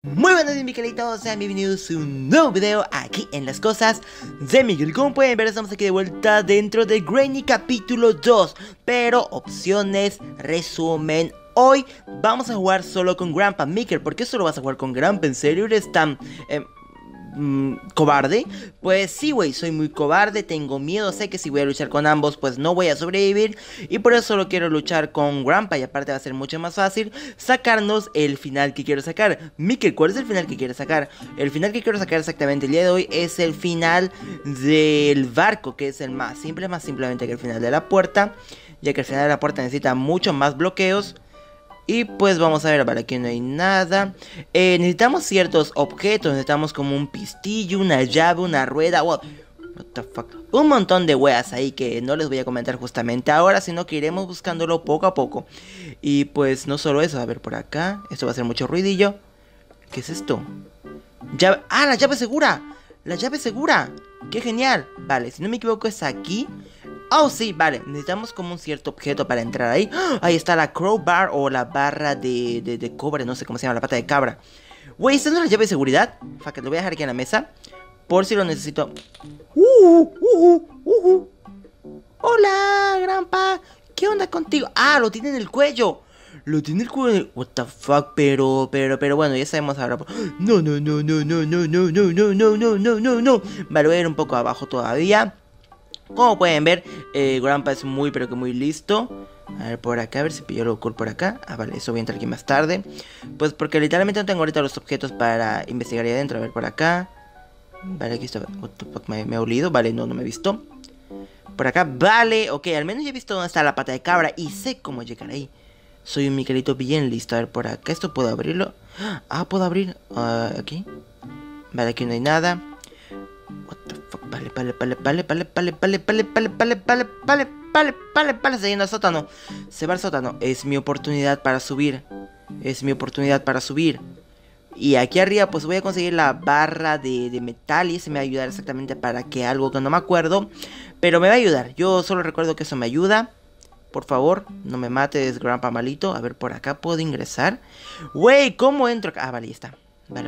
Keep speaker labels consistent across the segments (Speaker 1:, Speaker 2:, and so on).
Speaker 1: Muy buenos días, Miguelitos, sean bienvenidos a un nuevo video aquí en Las Cosas de Miguel. Como pueden ver, estamos aquí de vuelta dentro de Granny capítulo 2, pero opciones, resumen. Hoy vamos a jugar solo con Grandpa. Miguel, ¿por qué solo vas a jugar con Grandpa? ¿En serio eres tan... cobarde? Pues sí, güey, soy muy cobarde, tengo miedo, sé que si voy a luchar con ambos pues no voy a sobrevivir, y por eso solo quiero luchar con Grandpa, y aparte va a ser mucho más fácil sacarnos el final que quiero sacar. Mikel, ¿cuál es el final que quieres sacar? El final que quiero sacar exactamente el día de hoy es el final del barco, que es el más simple, más simplemente que el final de la puerta, ya que el final de la puerta necesita mucho más bloqueos. Y pues vamos a ver, vale, aquí no hay nada. Necesitamos ciertos objetos, necesitamos como un pistillo, una llave, una rueda, what the fuck, un montón de weas ahí que no les voy a comentar justamente ahora, sino que iremos buscándolo poco a poco. Y pues no solo eso, a ver por acá, esto va a hacer mucho ruidillo. ¿Qué es esto? Llave, ¡ah, la llave segura! ¡La llave segura! ¡Qué genial! Vale, si no me equivoco es aquí. Oh, sí, vale, necesitamos como un cierto objeto para entrar ahí. ¡Oh! Ahí está la crowbar o la barra de cobre, no sé cómo se llama, la pata de cabra. Güey, ¿esta no es la llave de seguridad? Fuck it, lo voy a dejar aquí en la mesa por si lo necesito. Hola, Grandpa. ¿Qué onda contigo? Ah, lo tiene en el cuello. Lo tiene el cuello. What the fuck, pero bueno, ya sabemos ahora. No, no, no, no, no, no, no, no, no, no, no, no, no, no. Vale, voy a ir un poco abajo todavía. Como pueden ver, Grandpa es muy pero que muy listo. A ver por acá, a ver si pillo lo cool por acá. Ah, vale, eso voy a entrar aquí más tarde. Pues porque literalmente no tengo ahorita los objetos para investigar ahí adentro. A ver por acá. Vale, aquí está. What the fuck, me he olido. Vale, no me he visto. Por acá, vale, ok, al menos ya he visto dónde está la pata de cabra y sé cómo llegar ahí. Soy un Miguelito bien listo. A ver por acá, esto puedo abrirlo. Ah, puedo abrir aquí. Vale, aquí no hay nada. What the fuck, vale, se yendo al sótano. Se va al sótano. Es mi oportunidad para subir. Es mi oportunidad para subir. Y aquí arriba pues voy a conseguir la barra de metal. Y ese me va a ayudar exactamente para que algo que no me acuerdo. Pero me va a ayudar. Yo solo recuerdo que eso me ayuda. Por favor, no me mates, Grandpa malito. A ver, por acá puedo ingresar. Wey, ¿cómo entro acá? Ah, vale, ya está. Vale.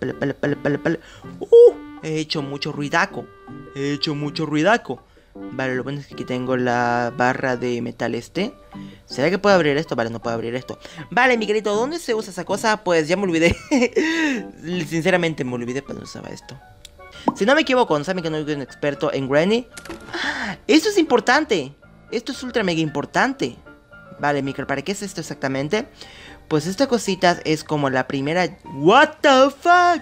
Speaker 1: He hecho mucho ruidaco. He hecho mucho ruidaco. Vale, lo bueno es que aquí tengo la barra de metal este. ¿Será que puedo abrir esto? Vale, no puedo abrir esto. Vale, Miguelito, ¿dónde se usa esa cosa? Pues ya me olvidé. Sinceramente me olvidé para dónde usaba esto. Si no me equivoco, no saben que no soy un experto en Granny. Esto es importante. Esto es ultra mega importante. Vale, Miguel, ¿para qué es esto exactamente? Pues esta cosita es como la primera... What the fuck.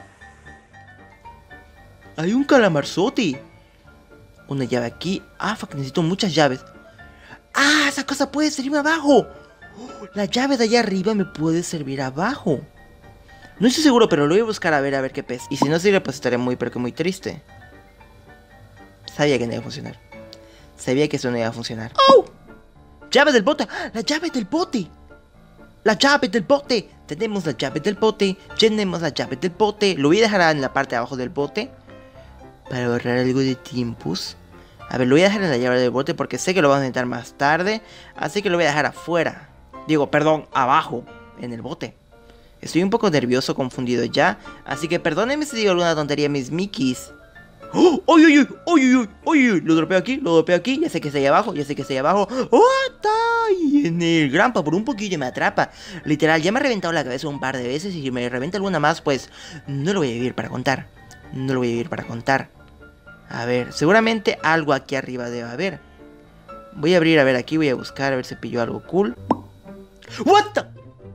Speaker 1: Hay un calamarzote. Una llave aquí. Ah, fuck, necesito muchas llaves. Ah, esa cosa puede servirme abajo. La llave de allá arriba me puede servir abajo. No estoy seguro, pero lo voy a buscar a ver qué pesa. Y si no sirve, pues estaré muy, pero que muy triste. Sabía que no iba a funcionar. Sabía que eso no iba a funcionar. ¡Oh! ¡Llave del bote! ¡La llave del bote! ¡La llave del bote! Tenemos la llave del bote. Llenemos la llave del bote. Lo voy a dejar en la parte de abajo del bote para ahorrar algo de tiempos. A ver, lo voy a dejar en la llave del bote porque sé que lo vamos a necesitar más tarde. Así que lo voy a dejar afuera. Digo, perdón, abajo, en el bote. Estoy un poco nervioso, confundido ya. Así que perdónenme si digo alguna tontería, mis Mickeys. ¡Oh! ¡Uy, uy, uy! ¡Uy, uy, uy, uy! Lo dropeo aquí, ya sé que está ahí abajo, ya sé que está ahí abajo. ¡Oh, está ahí en el Grandpa! Por un poquillo me atrapa. Literal, ya me ha reventado la cabeza un par de veces. Y si me revienta alguna más, pues no lo voy a vivir para contar. No lo voy a vivir para contar. A ver, seguramente algo aquí arriba debe haber. Voy a abrir, a ver, aquí voy a buscar, a ver si pillo algo cool. ¿What the?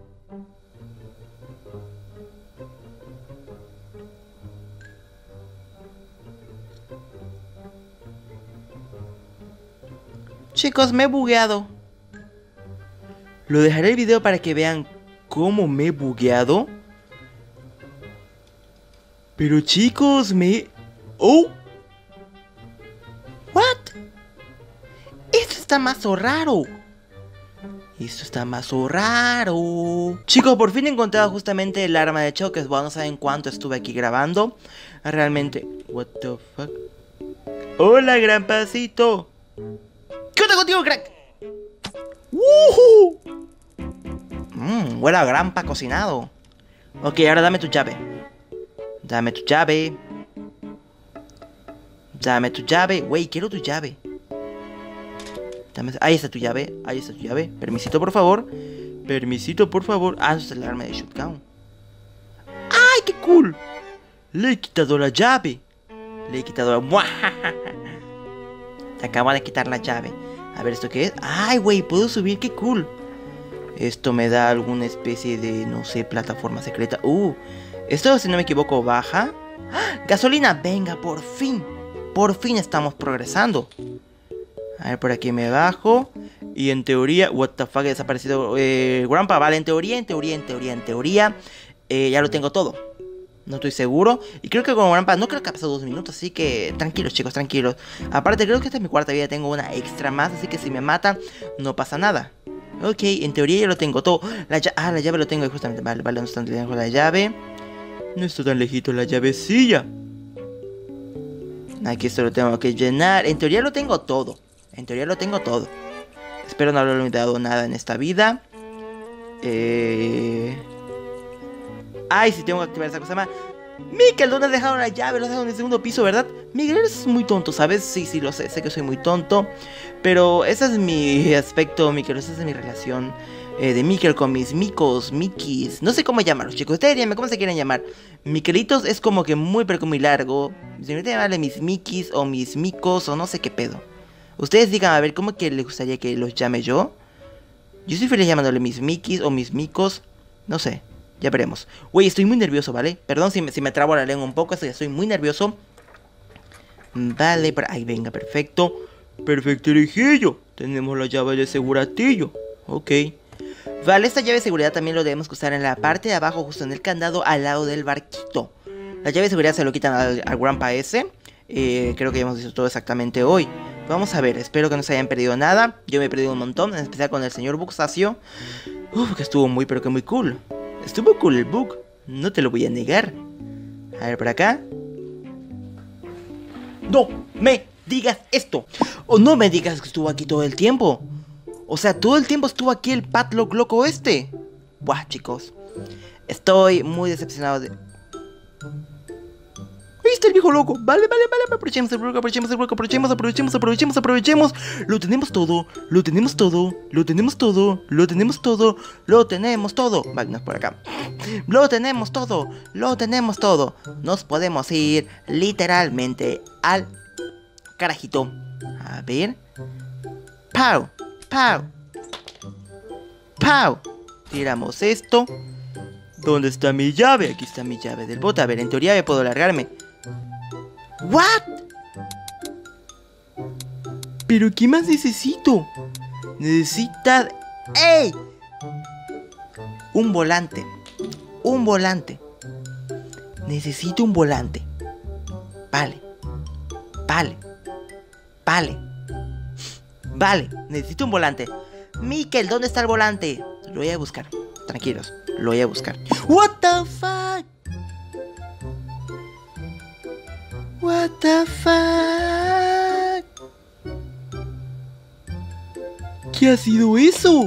Speaker 1: Chicos, me he bugueado. Lo dejaré el video para que vean cómo me he bugueado. Pero chicos, ¡oh! ¿What? Esto está más raro. Esto está más raro. Chicos, por fin he encontrado justamente el arma de choques. Bueno, no saben cuánto estuve aquí grabando. Realmente... What the fuck. Hola, gran pasito. ¿Qué onda contigo, crack? ¡Woohoo! Huele a Grandpa cocinado. Ok, ahora dame tu llave. Dame tu llave. Dame tu llave. Güey, quiero tu llave. Dame... Ahí está tu llave. Ahí está tu llave. Permisito, por favor. Permisito, por favor. Ah, eso es el arma de shotgun. ¡Ay, qué cool! Le he quitado la llave. Le he quitado la... Te acabo de quitar la llave. A ver, ¿esto qué es? ¡Ay, güey! Puedo subir, qué cool. Esto me da alguna especie de, no sé, plataforma secreta. Esto, si no me equivoco, baja. ¡Ah! ¡Gasolina! Venga, por fin. Por fin estamos progresando. A ver, por aquí me bajo. Y en teoría... What the fuck, ha desaparecido Grandpa. Vale, en teoría, ya lo tengo todo. No estoy seguro. Y creo que con Grandpa no creo que ha pasado 2 minutos. Así que tranquilos, chicos, tranquilos. Aparte, creo que esta es mi cuarta vida. Tengo una extra más. Así que si me matan, no pasa nada. Ok, en teoría ya lo tengo todo. La llave lo tengo ahí justamente. Vale, no está tan lejos la llave. No está tan lejito la llavecilla. Aquí esto lo tengo que llenar. En teoría lo tengo todo. Espero no haber olvidado nada en esta vida. Ay, si tengo que activar esa cosa más. Mikkel, ¿dónde has dejado la llave? Lo has dejado en el segundo piso, ¿verdad? Miguel, eres muy tonto, ¿sabes? Sí, lo sé. Sé que soy muy tonto. Pero ese es mi aspecto, Mikkel. Esa es mi relación de Mikkel con mis micos, Mikis. No sé cómo llamarlos, chicos. Ustedes díganme cómo se quieren llamar. Miquelitos es como que muy, pero muy largo. Si me llamarle mis Mikis o mis micos o no sé qué pedo. Ustedes digan, a ver, ¿cómo que les gustaría que los llame yo? Yo soy feliz llamándole mis Mikis o mis micos. No sé. Ya veremos. Güey, estoy muy nervioso, ¿vale? Perdón si me trabo la lengua un poco. Estoy muy nervioso. Vale, ahí venga, perfecto. Perfecto, hijillo. Tenemos la llave de seguratillo. Ok. Vale, esta llave de seguridad también lo debemos usar en la parte de abajo, justo en el candado, al lado del barquito. La llave de seguridad se lo quitan al Grandpa ese. Creo que ya hemos visto todo exactamente hoy. Vamos a ver, espero que no se hayan perdido nada. Yo me he perdido un montón, en especial con el señor Buxacio. Que estuvo muy, pero que muy cool. Estuvo cool el bug, no te lo voy a negar. A ver, por acá. No me digas esto. O no me digas que estuvo aquí todo el tiempo. O sea, todo el tiempo estuvo aquí el Padlock loco este. Buah, chicos. Estoy muy decepcionado de... Ahí está el viejo loco. Vale. Aprovechemos el hueco, aprovechemos. Lo tenemos todo. Vale, no es por acá. Lo tenemos todo. Nos podemos ir literalmente al carajito. A ver. Pau. Tiramos esto. ¿Dónde está mi llave? Aquí está mi llave del bote. A ver, en teoría ya puedo largarme. ¿What? ¿Pero qué más necesito? ¡Ey! Un volante. Necesito un volante. Vale, necesito un volante. Mikkel, ¿dónde está el volante? Lo voy a buscar. Tranquilos, lo voy a buscar. What the fuck? ¿Qué ha sido eso?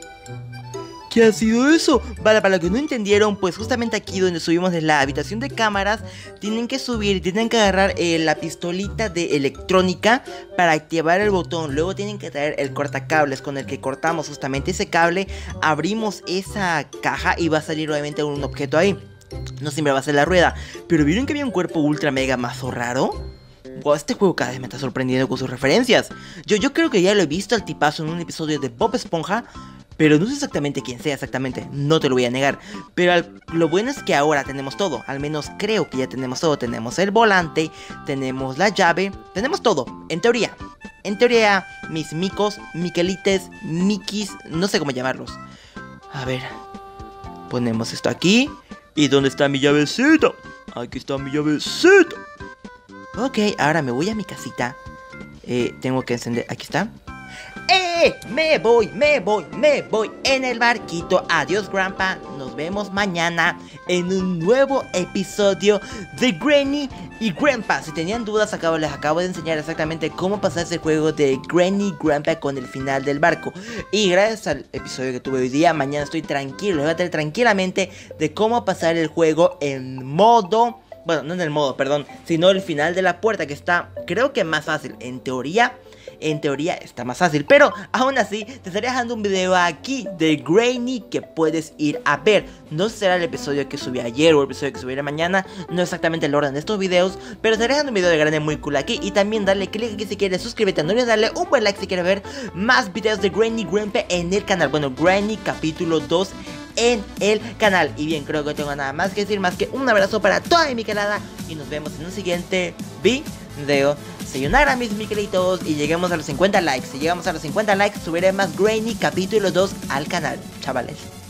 Speaker 1: Vale, para los que no entendieron, pues justamente aquí donde subimos de la habitación de cámaras, tienen que subir, tienen que agarrar la pistolita de electrónica para activar el botón. Luego tienen que traer el cortacables con el que cortamos justamente ese cable. Abrimos esa caja y va a salir obviamente un objeto ahí. No siempre va a ser la rueda. Pero ¿vieron que había un cuerpo ultra mega mazo raro? Wow, este juego cada vez me está sorprendiendo con sus referencias. Yo creo que ya lo he visto al tipazo en un episodio de Bob Esponja, pero no sé exactamente quién sea exactamente, no te lo voy a negar. Pero lo bueno es que ahora tenemos todo, al menos creo que ya tenemos todo. Tenemos el volante, tenemos la llave, tenemos todo, en teoría. En teoría, mis micos, miquelites, mikis, no sé cómo llamarlos. A ver, ponemos esto aquí. ¿Y dónde está mi llavecita? Aquí está mi llavecita. Ok, ahora me voy a mi casita. Tengo que encender, aquí está. Me voy en el barquito. Adiós, Grandpa. Nos vemos mañana en un nuevo episodio de Granny y Grandpa. Si tenían dudas, les acabo de enseñar exactamente cómo pasar ese juego de Granny y Grandpa con el final del barco. Y gracias al episodio que tuve hoy día, mañana estoy tranquilo, les voy a traer tranquilamente de cómo pasar el juego en modo... Bueno, no en el modo, perdón, sino el final de la puerta, que está, creo que más fácil. En teoría está más fácil, pero aún así te estaré dejando un video aquí de Granny que puedes ir a ver. No será el episodio que subí ayer o el episodio que subiré mañana, no exactamente el orden de estos videos, pero estaré dejando un video de Granny muy cool aquí. Y también darle click aquí si quieres, suscríbete, no olvides darle un buen like si quieres ver más videos de Granny y Grandpa en el canal. Bueno, Granny capítulo 2 en el canal. Y bien, creo que no tengo nada más que decir, más que un abrazo para toda mi calada, y nos vemos en un siguiente video. Sayonara mis Miquelitos, y lleguemos a los 50 likes. Si llegamos a los 50 likes, subiré más Granny capítulo 2 al canal, chavales.